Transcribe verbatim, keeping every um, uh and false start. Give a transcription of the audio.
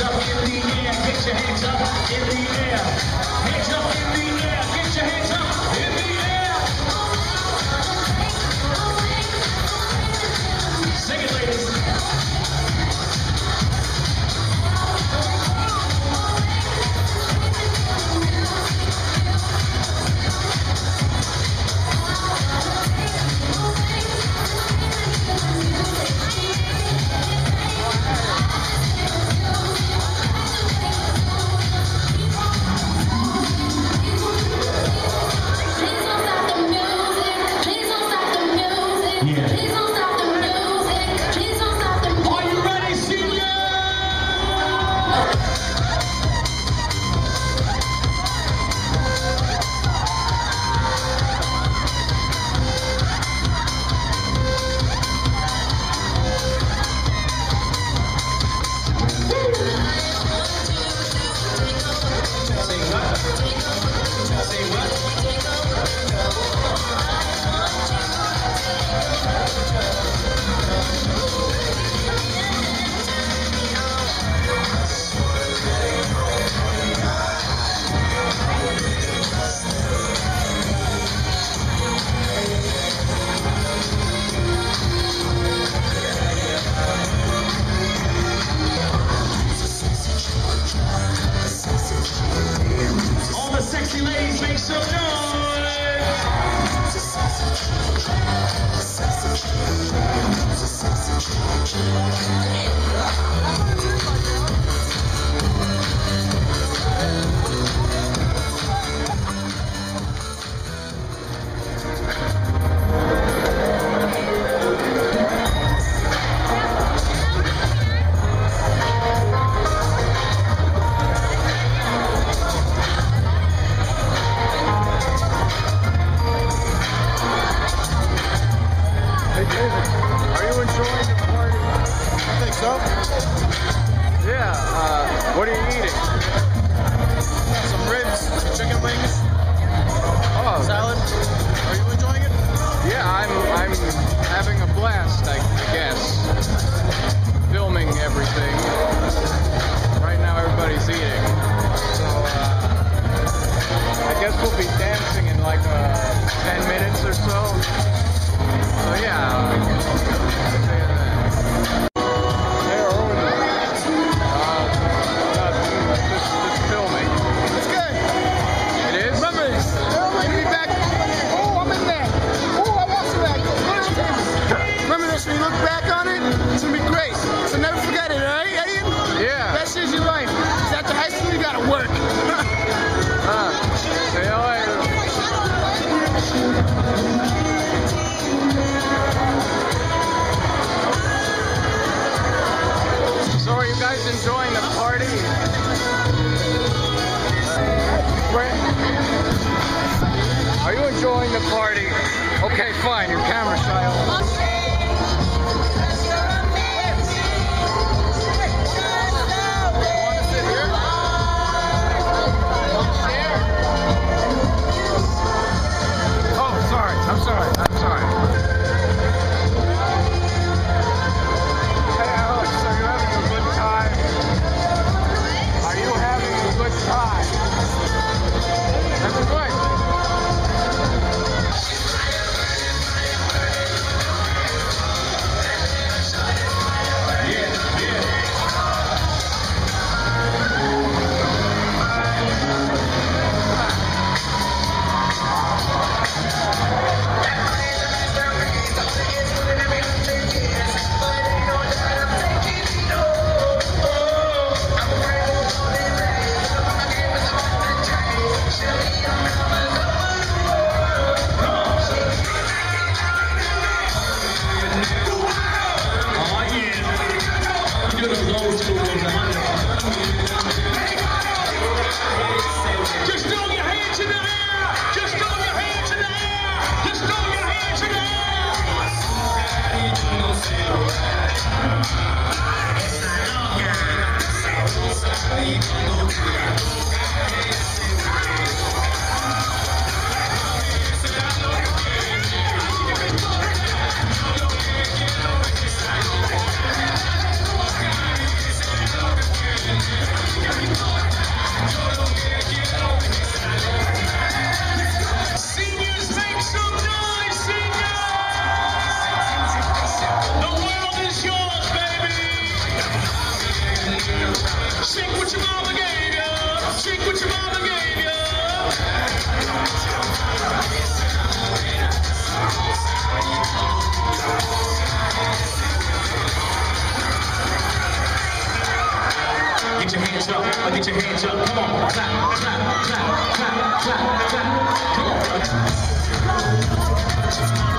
hands up in the air, get your hands up in the air. Hands up in the air, get your hands up in the air. Sing it, ladies. What are you eating? Some ribs, some chicken wings. Oh, salad. Are you enjoying it? Yeah, I'm. I'm having a blast. I guess. Filming everything. Right now, everybody's eating. So uh, I guess we'll be dancing in like uh, ten minutes or so. So yeah. When you look back on it, it's gonna be great. So never forget it, alright, Eddie? Yeah. Best years of your life. Because after high school, you gotta work. uh, see you later. So are you guys enjoying the party? Are you enjoying the party? Okay, fine. Your camera's shy. I'm sorry, I'm sorry. Hey Alex, are you having a good time? Are you having a good time? That's good. Just throw your hands in the air! Just throw your hands in the air! Just throw your hands in the what your mama gave you. Shake what your mama gave you. Get your hands up, get your hands up, come on, clap, clap, clap, clap, clap, clap, come on.